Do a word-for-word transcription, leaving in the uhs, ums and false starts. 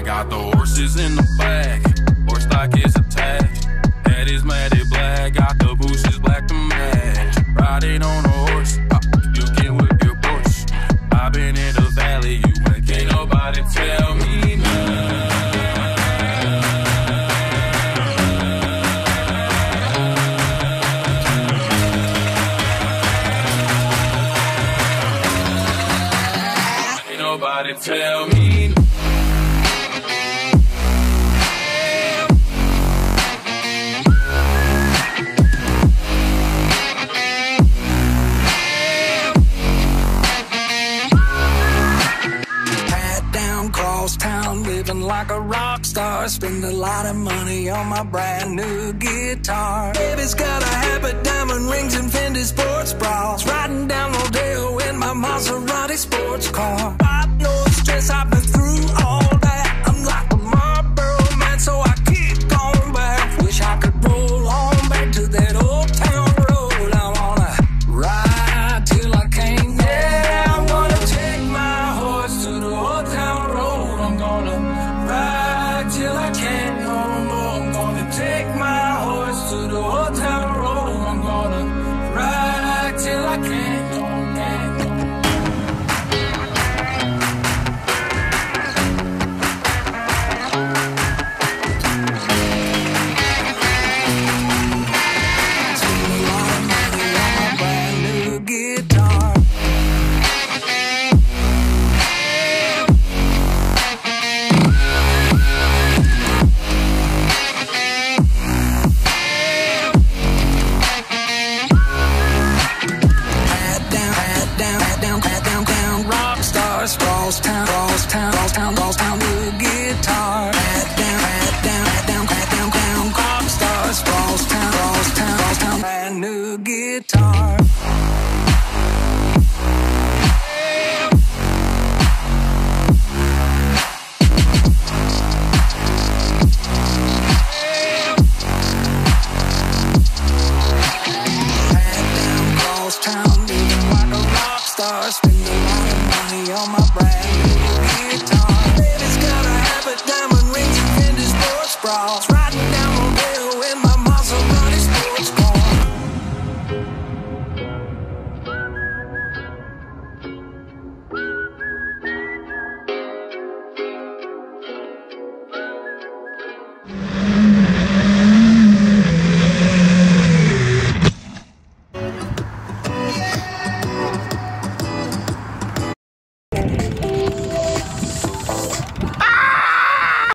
I got the horses in the back, horse stock is attached. Head is matted black, got the bushes black to match. Riding on a horse, uh, you can whip your Porsche. I've been in the valley, you ain't, can't nobody tell me nothing. Nobody tell me. Hat down, cross town, living like a rock star. Spend a lot of money on my brand new guitar. Baby's got a habit, diamond rings and Fendi sports bras. Riding down Rodeo in my Maserati sports car. No stress, I've been through all that. I'm like a Marlboro man, so I keep going back. Wish I could roll on back to that old town road. I wanna ride till I can't. Yeah, I'm gonna take my horse to the old town road. I'm gonna ride till I can't no more. I'm gonna take my horse to the old town road. I'm gonna ride till I can't no more. Cross town, cross town, cross town, cross town, new guitar. Hat down, hat down, hat down, hat down, down, rock stars. Cross town, cross town, cross town, brand new guitar. Hat down, cross town, living like a rock star. Spend a lot of money on my brand new guitar. Baby's got a habit, diamond rings and Fendi sports bras. Riding down